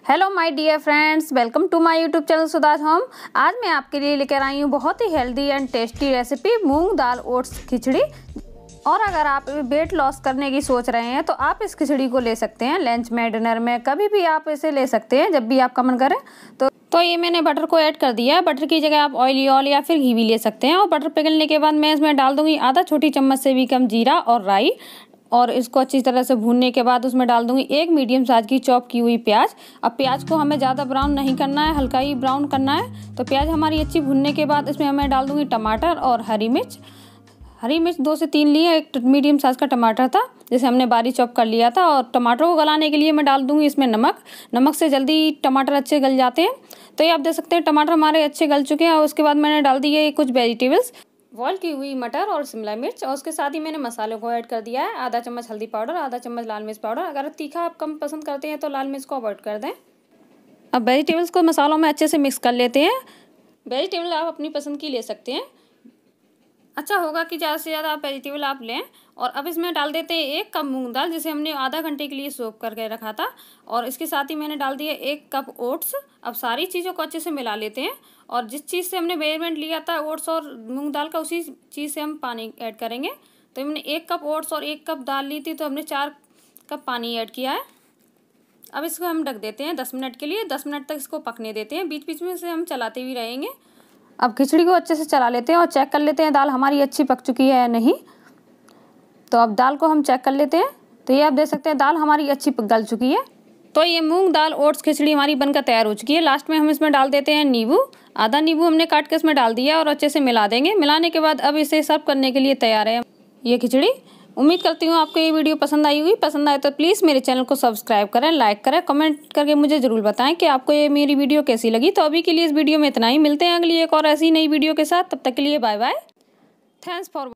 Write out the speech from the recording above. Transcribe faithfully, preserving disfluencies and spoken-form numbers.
Hello my dear friends, welcome to my YouTube channel Sudha's home. आज मैं आपके लिए लेकर आई हूँ बहुत ही हेल्दी एंड टेस्टी रेसिपी मूंग दाल ओट्स खिचड़ी। और अगर आप वेट लॉस करने की सोच रहे हैं तो आप इस खिचड़ी को ले सकते हैं लंच में, डिनर में, कभी भी आप इसे ले सकते हैं जब भी आपका मन करे। तो तो ये मैंने बटर को ऐड कर दिया है। बटर की जगह आप ऑयल ऑयल या फिर घी भी ले सकते हैं। और बटर पिघलने के बाद मैं इसमें डाल दूंगी आधा छोटी चम्मच से भी कम जीरा और राई। और इसको अच्छी तरह से भूनने के बाद उसमें डाल दूंगी एक मीडियम साइज की चॉप की हुई प्याज। अब प्याज को हमें ज़्यादा ब्राउन नहीं करना है, हल्का ही ब्राउन करना है। तो प्याज हमारी अच्छी भूनने के बाद इसमें मैं डाल दूंगी टमाटर और हरी मिर्च। हरी मिर्च दो से तीन लिए, एक मीडियम साइज का टमाटर था जिसे हमने बारीक चॉप कर लिया था। और टमाटर को गलाने के लिए मैं डाल दूंगी इसमें नमक। नमक से जल्दी टमाटर अच्छे गल जाते हैं। तो ये आप देख सकते हैं टमाटर हमारे अच्छे गल चुके हैं। और उसके बाद मैंने डाल दिए कुछ वेजिटेबल्स, बॉयल की हुई मटर और शिमला मिर्च। और उसके साथ ही मैंने मसालों को ऐड कर दिया है। आधा चम्मच हल्दी पाउडर, आधा चम्मच लाल मिर्च पाउडर। अगर तीखा आप कम पसंद करते हैं तो लाल मिर्च को अवॉइड कर दें। अब वेजिटेबल्स को मसालों में अच्छे से मिक्स कर लेते हैं। वेजिटेबल आप अपनी पसंद की ले सकते हैं। अच्छा होगा कि ज़्यादा से ज़्यादा आप वेजिटेबल आप लें। और अब इसमें डाल देते हैं एक कप मूंग दाल जिसे हमने आधा घंटे के लिए सोक करके रखा था। और इसके साथ ही मैंने डाल दिया एक कप ओट्स। अब सारी चीज़ों को अच्छे से मिला लेते हैं। और जिस चीज़ से हमने मेजरमेंट लिया था ओट्स और मूंग दाल का, उसी चीज़ से हम पानी ऐड करेंगे। तो हमने एक कप ओट्स और एक कप दाल ली थी, तो हमने चार कप पानी ऐड किया है। अब इसको हम ढक देते हैं दस मिनट के लिए। दस मिनट तक इसको पकने देते हैं, बीच बीच में से हम चलाते भी रहेंगे। अब खिचड़ी को अच्छे से चला लेते हैं और चेक कर लेते हैं दाल हमारी अच्छी पक चुकी है या नहीं। तो अब दाल को हम चेक कर लेते हैं। तो ये आप देख सकते हैं दाल हमारी अच्छी गल चुकी है। तो ये मूंग दाल ओट्स खिचड़ी हमारी बनकर तैयार हो चुकी है। लास्ट में हम इसमें डाल देते हैं नींबू। आधा नींबू हमने काट के इसमें डाल दिया और अच्छे से मिला देंगे। मिलाने के बाद अब इसे सर्व करने के लिए तैयार है ये खिचड़ी। उम्मीद करती हूँ आपको ये वीडियो पसंद आई होगी। पसंद आए तो प्लीज़ मेरे चैनल को सब्सक्राइब करें, लाइक करें, कमेंट करके मुझे ज़रूर बताएं कि आपको ये मेरी वीडियो कैसी लगी। तो अभी के लिए इस वीडियो में इतना ही। मिलते हैं अगली एक और ऐसी नई वीडियो के साथ। तब तक के लिए बाय बाय। Thanks for